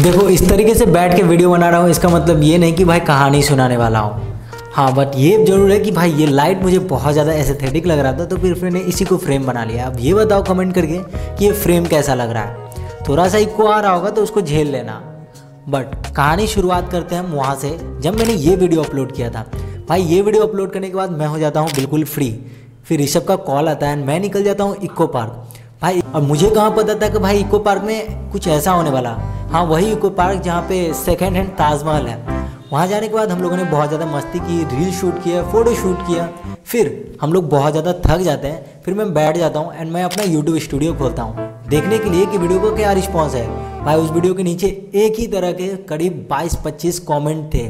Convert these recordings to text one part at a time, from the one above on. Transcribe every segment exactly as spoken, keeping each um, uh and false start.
देखो इस तरीके से बैठ के वीडियो बना रहा हूँ, इसका मतलब ये नहीं कि भाई कहानी सुनाने वाला हूँ। हाँ बट ये ज़रूर है कि भाई ये लाइट मुझे बहुत ज़्यादा एस्थेटिक लग रहा था, तो फिर मैंने इसी को फ्रेम बना लिया। अब ये बताओ कमेंट करके कि ये फ्रेम कैसा लग रहा है। थोड़ा सा इको आ रहा होगा तो उसको झेल लेना। बट कहानी शुरुआत करते हैं हम वहाँ से, जब मैंने ये वीडियो अपलोड किया था। भाई ये वीडियो अपलोड करने के बाद मैं हो जाता हूँ बिल्कुल फ्री। फिर ऋषभ का कॉल आता है, मैं निकल जाता हूँ इको पार्क। भाई और मुझे कहाँ पता था कि भाई इको पार्क में कुछ ऐसा होने वाला। हाँ वही इको पार्क जहाँ पे सेकेंड हैंड ताजमहल है। वहाँ जाने के बाद हम लोगों ने बहुत ज़्यादा मस्ती की, रील शूट किया, फ़ोटो शूट किया। फिर हम लोग बहुत ज़्यादा थक जाते हैं, फिर मैं बैठ जाता हूँ एंड मैं अपना यूट्यूब स्टूडियो खोलता हूँ देखने के लिए कि वीडियो को क्या रिस्पॉन्स है। भाई उस वीडियो के नीचे एक ही तरह के करीब बाईस पच्चीस कमेंट थे।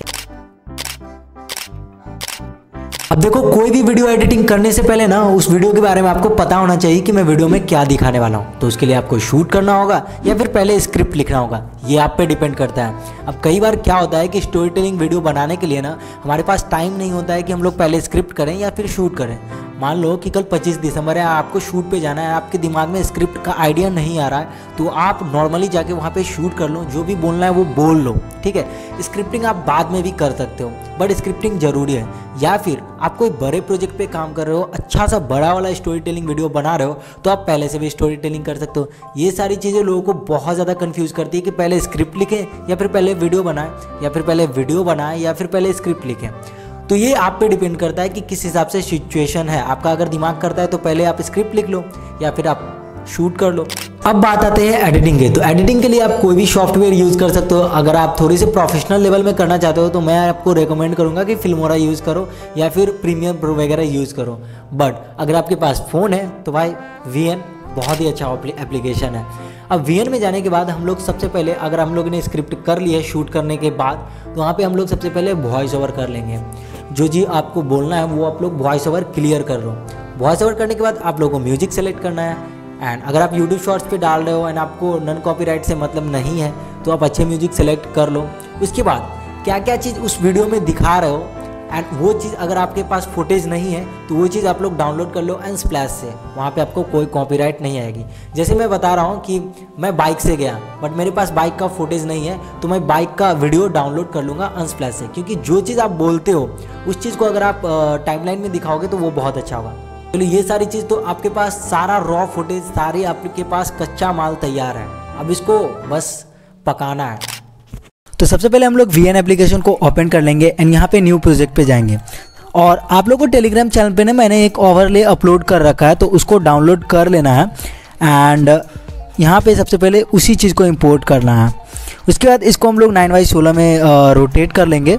अब देखो कोई भी वीडियो एडिटिंग करने से पहले ना उस वीडियो के बारे में आपको पता होना चाहिए कि मैं वीडियो में क्या दिखाने वाला हूँ। तो उसके लिए आपको शूट करना होगा या फिर पहले स्क्रिप्ट लिखना होगा, ये आप पे डिपेंड करता है। अब कई बार क्या होता है कि स्टोरी टेलिंग वीडियो बनाने के लिए ना हमारे पास टाइम नहीं होता है कि हम लोग पहले स्क्रिप्ट करें या फिर शूट करें। मान लो कि कल पच्चीस दिसंबर है, आपको शूट पे जाना है, आपके दिमाग में स्क्रिप्ट का आइडिया नहीं आ रहा है, तो आप नॉर्मली जाके वहाँ पे शूट कर लो, जो भी बोलना है वो बोल लो, ठीक है। स्क्रिप्टिंग आप बाद में भी कर सकते हो, बट स्क्रिप्टिंग जरूरी है। या फिर आप कोई बड़े प्रोजेक्ट पे काम कर रहे हो, अच्छा सा बड़ा वाला स्टोरी टेलिंग वीडियो बना रहे हो, तो आप पहले से भी स्टोरी टेलिंग कर सकते हो। ये सारी चीज़ें लोगों को बहुत ज़्यादा कंफ्यूज करती है कि पहले स्क्रिप्ट लिखें या फिर पहले वीडियो बनाएं, या फिर पहले वीडियो बनाएं या फिर पहले स्क्रिप्ट लिखें। तो ये आप पे डिपेंड करता है कि किस हिसाब से सिचुएशन है आपका। अगर दिमाग करता है तो पहले आप स्क्रिप्ट लिख लो या फिर आप शूट कर लो। अब बात आते हैं एडिटिंग के। तो एडिटिंग के लिए आप कोई भी सॉफ्टवेयर यूज़ कर सकते हो। अगर आप थोड़ी से प्रोफेशनल लेवल में करना चाहते हो तो मैं आपको रेकमेंड करूंगा कि फिल्मोरा यूज़ करो या फिर प्रीमियर प्रो वगैरह यूज़ करो। बट अगर आपके पास फ़ोन है तो भाई वी एन बहुत ही अच्छा एप्लीकेशन है। अब वी एन में जाने के बाद हम लोग सबसे पहले, अगर हम लोग ने स्क्रिप्ट कर ली है शूट करने के बाद, तो वहाँ पे हम लोग सबसे पहले वॉइस ओवर कर लेंगे। जो जी आपको बोलना है वो आप लोग वॉइस ओवर क्लियर कर लो। वॉइस ओवर करने के बाद आप लोगों को म्यूजिक सेलेक्ट करना है। एंड अगर आप यूट्यूब शॉर्ट्स पे डाल रहे हो एंड आपको नॉन कॉपीराइट से मतलब नहीं है तो आप अच्छे म्यूजिक सेलेक्ट कर लो। उसके बाद क्या क्या चीज़ उस वीडियो में दिखा रहे हो एंड वो चीज़ अगर आपके पास फुटेज नहीं है तो वो चीज़ आप लोग डाउनलोड कर लो एंड स्प्लैश से, वहाँ पे आपको कोई कॉपीराइट नहीं आएगी। जैसे मैं बता रहा हूँ कि मैं बाइक से गया बट मेरे पास बाइक का फुटेज नहीं है, तो मैं बाइक का वीडियो डाउनलोड कर लूँगा अनस्प्लैश से, क्योंकि जो चीज़ आप बोलते हो उस चीज़ को अगर आप टाइमलाइन में दिखाओगे तो वो बहुत अच्छा होगा। चलिए ये सारी चीज़ तो आपके पास सारा रॉ फुटेज, सारी आपके पास कच्चा माल तैयार है, अब इसको बस पकाना है। तो सबसे पहले हम लोग वी एन एप्लीकेशन को ओपन कर लेंगे एंड यहाँ पे न्यू प्रोजेक्ट पे जाएंगे। और आप लोगों को टेलीग्राम चैनल पे ना मैंने एक ओवरले अपलोड कर रखा है, तो उसको डाउनलोड कर लेना है। एंड यहाँ पे सबसे पहले उसी चीज़ को इंपोर्ट करना है। उसके बाद इसको हम लोग नाइन बाई सोलह में रोटेट कर लेंगे।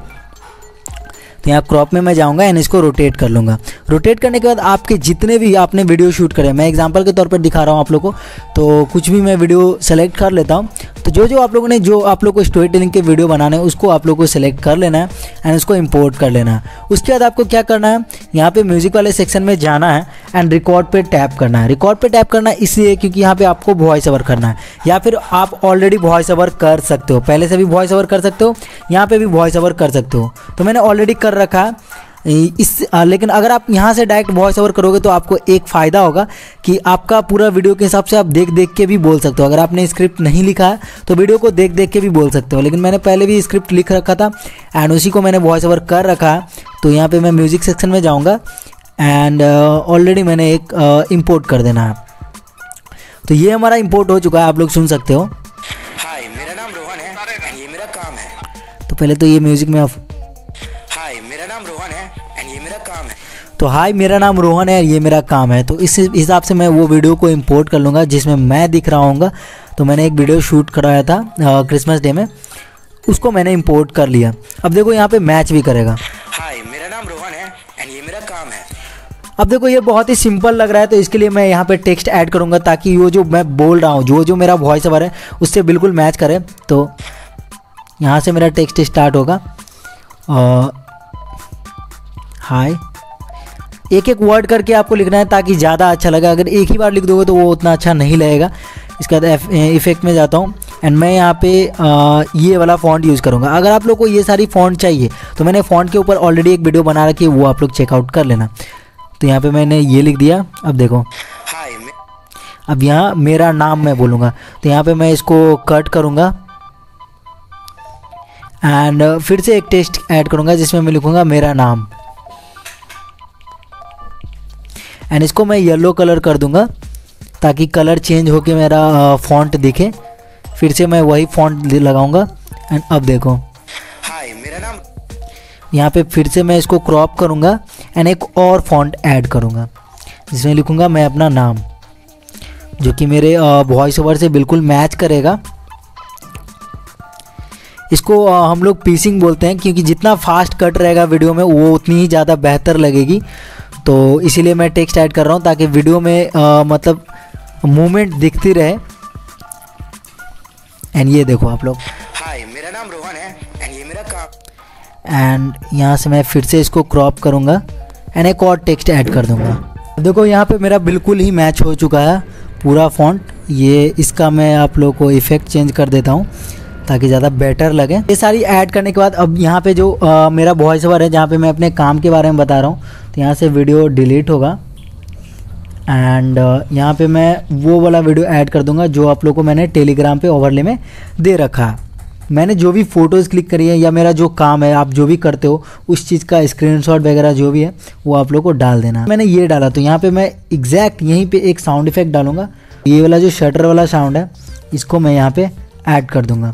तो यहाँ क्रॉप में मैं जाऊँगा एंड इसको रोटेट कर लूँगा। रोटेट करने के बाद आपके जितने भी आपने वीडियो शूट करे, मैं एग्जांपल के तौर पर दिखा रहा हूँ आप लोगों को, तो कुछ भी मैं वीडियो सेलेक्ट कर लेता हूँ। तो जो जो आप लोगों ने जो आप लोग को स्टोरी टेलिंग के वीडियो बनाने हैं उसको आप लोग को सेलेक्ट कर लेना है एंड उसको इंपोर्ट कर लेना है। उसके बाद आपको क्या करना है, यहाँ पे म्यूजिक वाले सेक्शन में जाना है एंड रिकॉर्ड पे टैप करना है। रिकॉर्ड पे टैप करना इसलिए क्योंकि यहाँ पे आपको वॉइस ओवर करना है, या फिर आप ऑलरेडी वॉइस ओवर कर सकते हो, पहले से भी वॉइस ओवर कर सकते हो, यहाँ पे भी वॉइस ओवर कर सकते हो। तो मैंने ऑलरेडी कर रखा है इस आ, लेकिन अगर आप यहाँ से डायरेक्ट वॉइस ओवर करोगे तो आपको एक फ़ायदा होगा कि आपका पूरा वीडियो के हिसाब से आप देख देख के भी बोल सकते हो। अगर आपने स्क्रिप्ट नहीं लिखा है तो वीडियो को देख देख के भी बोल सकते हो, लेकिन मैंने पहले भी स्क्रिप्ट लिख रखा था एंड उसी को मैंने वॉइस ओवर कर रखा है। तो यहाँ पे मैं म्यूज़िक सेक्शन में जाऊँगा एंड ऑलरेडी uh, मैंने एक इम्पोर्ट uh, कर देना है। तो ये हमारा इम्पोर्ट हो चुका है, आप लोग सुन सकते हो। हाय मेरा नाम रोहन है, ये मेरा काम है। तो पहले तो ये म्यूज़िक में हाय मेरा नाम रोहन है एंड ये मेरा काम है। तो हाय मेरा नाम रोहन है, ये मेरा काम है। तो इस हिसाब से मैं वो वीडियो को इंपोर्ट कर लूँगा जिसमें मैं दिख रहा हूँगा। तो मैंने एक वीडियो शूट कराया था क्रिसमस डे में, उसको मैंने इंपोर्ट कर लिया। अब देखो यहाँ पे मैच भी करेगा। हाय मेरा नाम रोहन है एंड ये मेरा काम है। अब देखो ये बहुत ही सिंपल लग रहा है, तो इसके लिए मैं यहाँ पे टेक्स्ट ऐड करूँगा ताकि वो जो मैं बोल रहा हूँ, जो जो मेरा वॉइस ओवर है उससे बिल्कुल मैच करे। तो यहाँ से मेरा टेक्स्ट स्टार्ट होगा। हाय, एक एक वर्ड करके आपको लिखना है ताकि ज़्यादा अच्छा लगे। अगर एक ही बार लिख दोगे तो वो उतना अच्छा नहीं लगेगा। इसके बाद इफेक्ट में जाता हूँ एंड मैं यहाँ पे आ, ये वाला फ़ॉन्ट यूज़ करूँगा। अगर आप लोग को ये सारी फ़ॉन्ट चाहिए तो मैंने फ़ॉन्ट के ऊपर ऑलरेडी एक वीडियो बना रखी है, वो आप लोग चेकआउट कर लेना। तो यहाँ पे मैंने ये लिख दिया। अब देखो, हाय अब यहाँ मेरा नाम मैं बोलूँगा, तो यहाँ पे मैं इसको कट करूँगा एंड फिर से एक टेक्स्ट ऐड करूँगा जिसमें मैं लिखूँगा मेरा नाम, एंड इसको मैं येलो कलर कर दूँगा ताकि कलर चेंज होके मेरा फॉन्ट दिखे। फिर से मैं वही फॉन्ट लगाऊँगा एंड अब देखो हाय मेरा नाम, यहाँ पे फिर से मैं इसको क्रॉप करूँगा एंड एक और फॉन्ट ऐड करूँगा जिसमें लिखूँगा मैं अपना नाम, जो कि मेरे वॉइस ओवर से बिल्कुल मैच करेगा। इसको आ, हम लोग पीसिंग बोलते हैं क्योंकि जितना फास्ट कट रहेगा वीडियो में वो उतनी ही ज़्यादा बेहतर लगेगी। तो इसीलिए मैं टेक्स्ट ऐड कर रहा हूँ ताकि वीडियो में आ, मतलब मूवमेंट दिखती रहे। एंड ये देखो आप लोग, हाय मेरा नाम रोहन है एंड ये मेरा काम। एंड यहाँ से मैं फिर से इसको क्रॉप करूँगा एंड एक और टेक्स्ट ऐड कर दूँगा। देखो यहाँ पे मेरा बिल्कुल ही मैच हो चुका है पूरा फॉन्ट। ये इसका मैं आप लोगों को इफ़ेक्ट चेंज कर देता हूँ ताकि ज़्यादा बेटर लगे। ये सारी ऐड करने के बाद अब यहाँ पे जो आ, मेरा वॉइस ओवर है जहाँ पे मैं अपने काम के बारे में बता रहा हूँ, तो यहाँ से वीडियो डिलीट होगा एंड यहाँ पे मैं वो वाला वीडियो ऐड कर दूँगा जो आप लोगों को मैंने टेलीग्राम पे ओवरले में दे रखा है। मैंने जो भी फ़ोटोज़ क्लिक करी है या मेरा जो काम है, आप जो भी करते हो उस चीज़ का स्क्रीनशॉट वगैरह जो भी है वो आप लोगों को डाल देना। मैंने ये डाला तो यहाँ पे मैं एग्जैक्ट यहीं पे एक साउंड इफेक्ट डालूंगा। ये वाला जो शटर वाला साउंड है इसको मैं यहाँ पे ऐड कर दूंगा।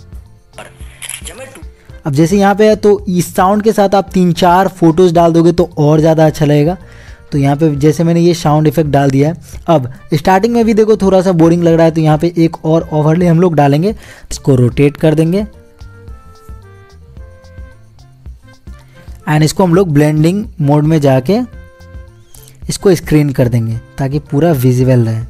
अब जैसे यहाँ पे है तो इस साउंड के साथ आप तीन चार फोटोज़ डाल दोगे तो और ज़्यादा अच्छा लगेगा। तो यहाँ पे जैसे मैंने ये साउंड इफेक्ट डाल दिया है। अब स्टार्टिंग में भी देखो थोड़ा सा बोरिंग लग रहा है तो यहाँ पे एक और ओवरले हम लोग डालेंगे। इसको रोटेट कर देंगे एंड इसको हम लोग ब्लेंडिंग मोड में जाके इसको स्क्रीन कर देंगे ताकि पूरा विजिबल रहे।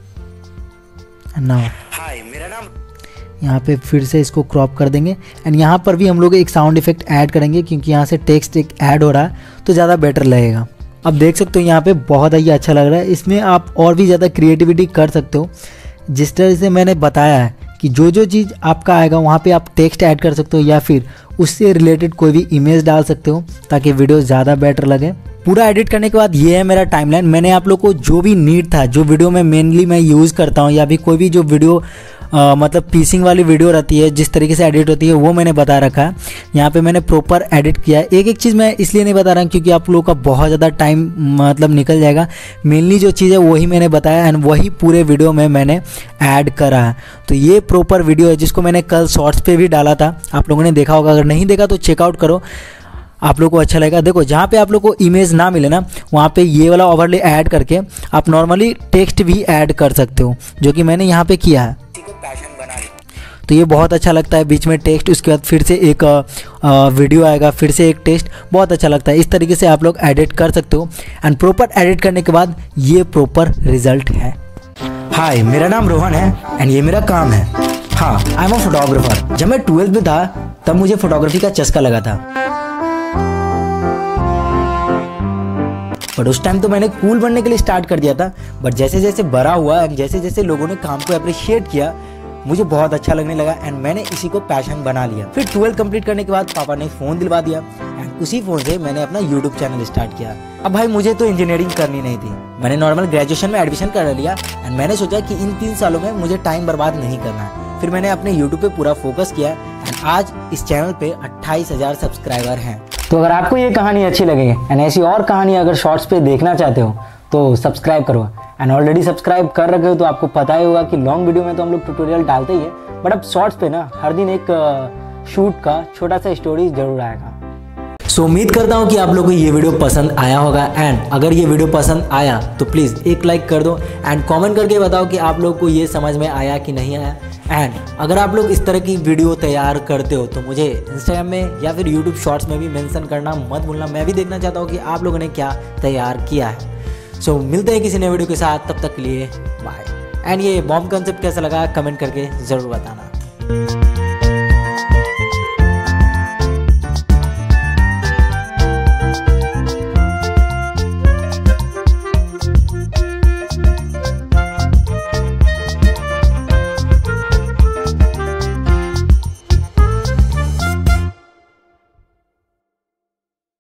नाउ हाय मेरा नाम, यहाँ पे फिर से इसको क्रॉप कर देंगे एंड यहाँ पर भी हम लोग एक साउंड इफेक्ट ऐड करेंगे क्योंकि यहाँ से टेक्स्ट एक ऐड हो रहा है तो ज़्यादा बेटर लगेगा। अब देख सकते हो यहाँ पे बहुत ही अच्छा लग रहा है। इसमें आप और भी ज़्यादा क्रिएटिविटी कर सकते हो। जिस तरह से मैंने बताया है कि जो जो चीज़ आपका आएगा वहाँ पे आप टेक्स्ट ऐड कर सकते हो या फिर उससे रिलेटेड कोई भी इमेज डाल सकते हो ताकि वीडियो ज़्यादा बेटर लगे। पूरा एडिट करने के बाद ये है मेरा टाइमलाइन। मैंने आप लोग को जो भी नीड था, जो वीडियो में मेनली मैं यूज़ करता हूँ या भी कोई भी जो वीडियो आ, मतलब पीसिंग वाली वीडियो रहती है, जिस तरीके से एडिट होती है वो मैंने बता रखा है। यहाँ पे मैंने प्रॉपर एडिट किया है। एक एक चीज़ मैं इसलिए नहीं बता रहा हूँ क्योंकि आप लोगों का बहुत ज़्यादा टाइम मतलब निकल जाएगा। मेनली जो चीज़ है वही मैंने बताया एंड वही पूरे वीडियो में मैंने ऐड करा है। तो ये प्रॉपर वीडियो है जिसको मैंने कल शॉर्ट्स पे भी डाला था, आप लोगों ने देखा होगा। अगर नहीं देखा तो चेकआउट करो, आप लोग को अच्छा लगेगा। देखो जहाँ पे आप लोग को इमेज ना मिले ना वहाँ पे ये वाला ओवरले ऐड करके आप नॉर्मली टेक्स्ट भी ऐड कर सकते हो, जो कि मैंने यहाँ पे किया है। को पैशन बना लिया। तो ये बहुत अच्छा लगता है। बीच में टेक्स्ट, उसके बाद फिर से एक आ, वीडियो आएगा, फिर से एक टेक्स्ट, बहुत अच्छा लगता है। इस तरीके से आप लोग एडिट कर सकते हो एंड प्रॉपर एडिट करने के बाद ये प्रॉपर रिजल्ट है। हाय मेरा नाम रोहन है एंड ये मेरा काम है। हाँ, आई एम अ फोटोग्राफर। जब मैं ट्वेल्थ में था तब मुझे फोटोग्राफी का चस्का लगा था, बट उस टाइम तो मैंने कूल बनने के लिए स्टार्ट कर दिया था। बट जैसे जैसे बड़ा हुआ एंड जैसे जैसे लोगों ने काम को अप्रिशिएट किया मुझे बहुत अच्छा लगने लगा एंड मैंने इसी को पैशन बना लिया। फिर ट्वेल्थ कंप्लीट करने के बाद पापा ने फ़ोन दिलवा दिया एंड उसी फ़ोन से मैंने अपना यूट्यूब चैनल स्टार्ट किया। अब भाई मुझे तो इंजीनियरिंग करनी नहीं थी, मैंने नॉर्मल ग्रेजुएशन में एडमिशन कर लिया एंड मैंने सोचा कि इन तीन सालों में मुझे टाइम बर्बाद नहीं करना है। फिर मैंने अपने यूट्यूब पे पूरा फोकस किया एंड आज इस चैनल पे अट्ठाईस हज़ार सब्सक्राइबर हैं। तो अगर आपको ये कहानी अच्छी लगे एंड ऐसी और कहानी अगर शॉर्ट्स पे देखना चाहते हो तो सब्सक्राइब करो एंड ऑलरेडी सब्सक्राइब कर रखे हो तो आपको पता ही होगा कि लॉन्ग वीडियो में तो हम लोग ट्यूटोरियल डालते ही है, बट अब शॉर्ट्स पे ना हर दिन एक शूट का छोटा सा स्टोरी जरूर आएगा। सो so, उम्मीद करता हूँ कि आप लोगों को ये वीडियो पसंद आया होगा एंड अगर ये वीडियो पसंद आया तो प्लीज़ एक लाइक कर दो एंड कमेंट करके बताओ कि आप लोग को ये समझ में आया कि नहीं आया। एंड अगर आप लोग इस तरह की वीडियो तैयार करते हो तो मुझे इंस्टाग्राम में या फिर यूट्यूब शॉर्ट्स में भी मेंशन करना मत भूलना। मैं भी देखना चाहता हूँ कि आप लोगों ने क्या तैयार किया है। सो so, मिलते हैं किसी नए वीडियो के साथ, तब तक के लिए बाय। एंड ये बॉम्ब कॉन्सेप्ट कैसा लगा कमेंट करके ज़रूर बताना।